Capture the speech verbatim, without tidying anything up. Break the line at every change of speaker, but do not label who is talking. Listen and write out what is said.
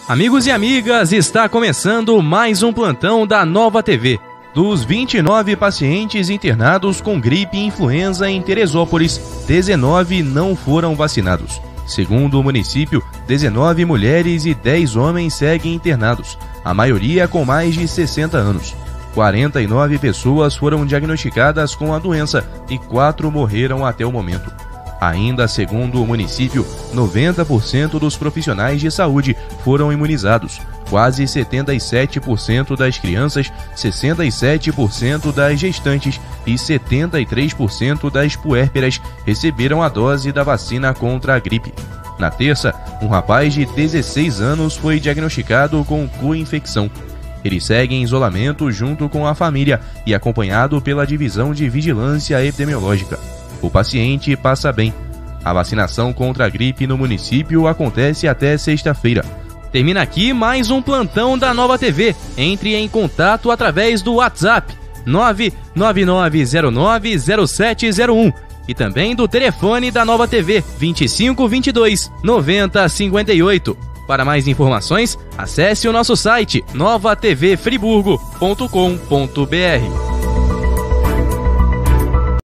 Amigos e amigas, está começando mais um plantão da Nova T V. Dos vinte e nove pacientes internados com gripe e influenza em Teresópolis, dezenove não foram vacinados. Segundo o município, dezenove mulheres e dez homens seguem internados, a maioria com mais de sessenta anos. quarenta e nove pessoas foram diagnosticadas com a doença e quatro morreram até o momento. Ainda segundo o município, noventa por cento dos profissionais de saúde foram imunizados, quase setenta e sete por cento das crianças, sessenta e sete por cento das gestantes e setenta e três por cento das puérperas receberam a dose da vacina contra a gripe. Na terça, um rapaz de dezesseis anos foi diagnosticado com co-infecção. Ele segue em isolamento junto com a família e acompanhado pela Divisão de Vigilância Epidemiológica. O paciente passa bem. A vacinação contra a gripe no município acontece até sexta-feira. Termina aqui mais um plantão da Nova T V. Entre em contato através do WhatsApp nove nove nove zero nove zero sete zero um e também do telefone da Nova T V vinte e cinco, vinte e dois, noventa, cinquenta e oito. Para mais informações, acesse o nosso site nova t v friburgo ponto com ponto b r.